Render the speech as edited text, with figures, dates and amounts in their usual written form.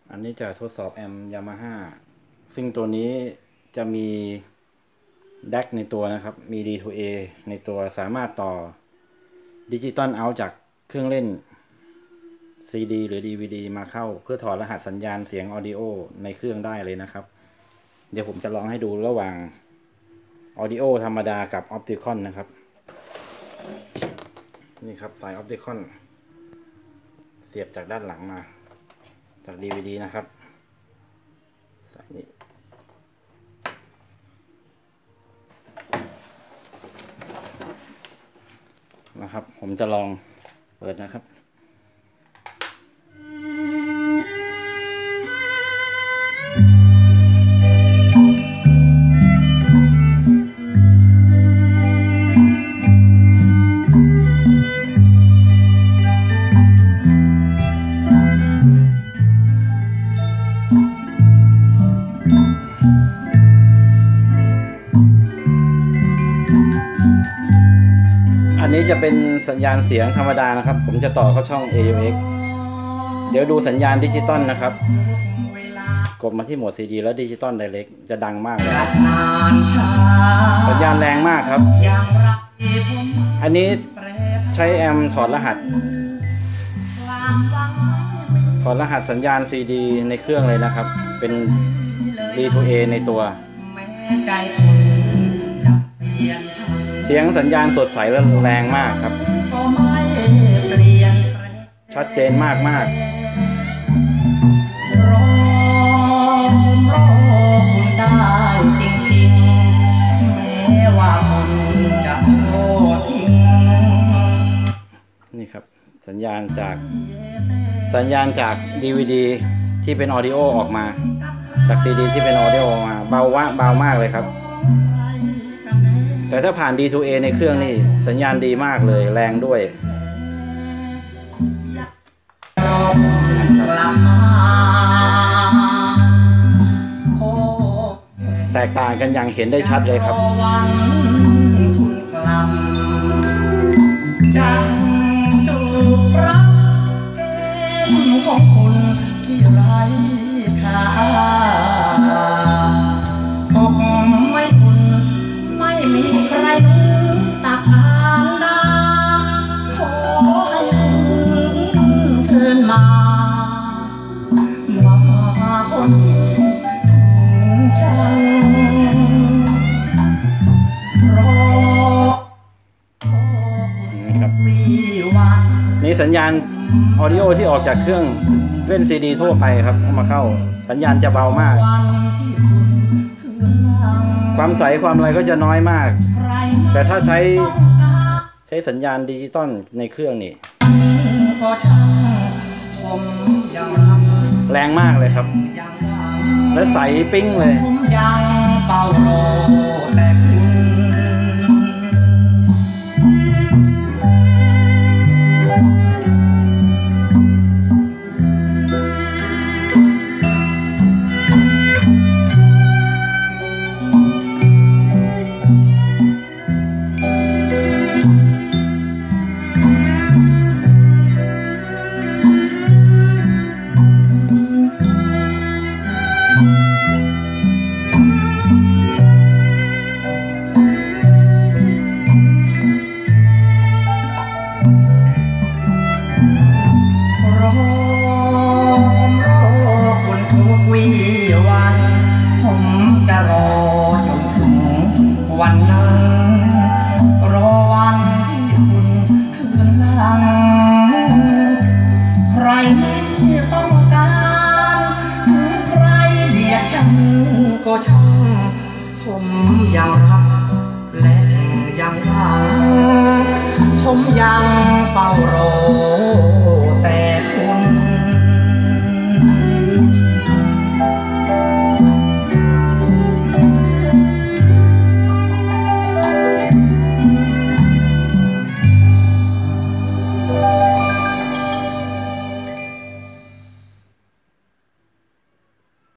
อันนี้จะทดสอบแอมยามาฮ่าซึ่งตัวนี้จะมีแดกในตัวนะครับ มี D2A ในตัวสามารถต่อดิจิตอลเอาจากเครื่องเล่น CD หรือ DVD มาเข้าเพื่อถอดรหัสสัญญาณเสียงออดิโอในเครื่องได้เลยนะครับเดี๋ยวผมจะลองให้ดูระหว่างออดิโอธรรมดากับออปติคอนนะครับนี่ครับสายออปติคอนเสียบจากด้านหลังมาจาก DVD นะครับสายนี้นะครับผมจะลองเปิดนะครับอันนี้จะเป็นสัญญาณเสียงธรรมดานะครับผมจะต่อเข้าช่อง AUX เดี๋ยวดูสัญญาณดิจิตอลนะครับกดมาที่โหมด CD แล้วดิจิตอลไดเรกจะดังมากเลยสัญญาณแรงมากครับอันนี้ใช้แอมถอดรหัสสัญญาณ CD ในเครื่องเลยนะครับเป็น D2A ในตัวเสียงสัญญาณสดใสและแรงมากครับชัดเจนมากมากนี่ครับสัญญาณจาก DVD ที่เป็นออดิโอออกมาจาก CD ที่เป็นออดิโอออกมาเบามากเลยครับแต่ถ้าผ่าน D2A ในเครื่องนี่สัญญาณดีมากเลยแรงด้วยแตกต่างกันอย่างเห็นได้ชัดเลยครับของคุณที่ไร้ค่าไม่คุณไม่มีใครตักทานดาขอให้คุณเชิญมาคนที่ถึงฉันรอนะครับนี่สัญญาณออดิโอที่ออกจากเครื่องเล่น CD ทั่วไปครับเอามาเข้าสัญญาณจะเบามากความใสความอะไรก็จะน้อยมากแต่ถ้าใช้สัญญาณดิจิตอลในเครื่องนี่แรงมากเลยครับและใสปิ้งเลยผมยังรักและยังหวังผมยังเฝ้ารอ